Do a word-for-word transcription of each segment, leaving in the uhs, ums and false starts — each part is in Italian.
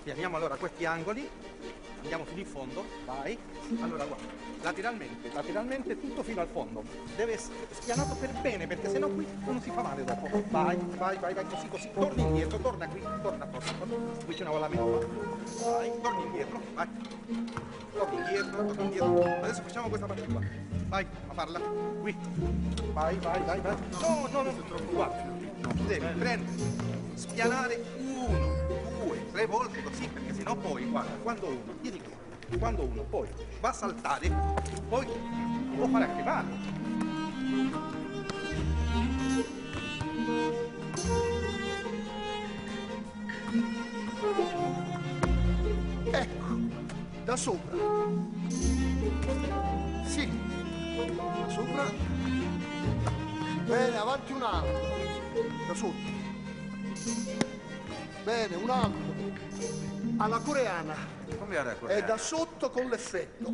Spianiamo allora questi angoli, andiamo fino in fondo, vai. Allora guarda, lateralmente, lateralmente tutto fino al fondo. Deve essere spianato per bene, perché sennò qui non si fa male dopo. Vai, vai, vai, vai, così, così. Torni indietro, torna qui, torna, torna, torna. Qui c'è una vallamento. Vai, torni indietro, vai. Torni indietro, torni indietro. Adesso facciamo questa parte qua. Vai, a farla. Qui. Vai, vai, vai, vai. No, no, no, guarda. Tu devi prendere, spianare uno, due, tre volte così, perché sennò poi, guarda, quando uno, tieni qui, quando uno poi va a saltare, poi può fare anche male. Ecco, da sopra. Sì, da sopra. Bene, avanti un altro. Da sotto. Bene, un altro. Alla coreana. Come alla coreana? È da sotto con l'effetto.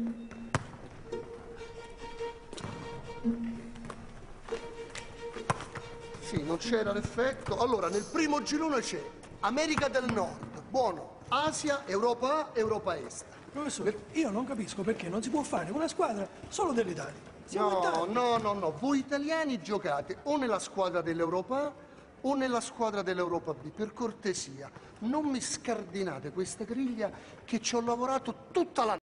Sì, non c'era l'effetto. Allora, nel primo girone c'è America del Nord, buono. Asia, Europa A, Europa Est. Professore, io non capisco perché non si può fare una squadra solo dell'Italia. Siamo in No, tanti. no, no, no. Voi italiani giocate o nella squadra dell'Europa A o nella squadra dell'Europa B. Per cortesia, non mi scardinate questa griglia che ci ho lavorato tutta la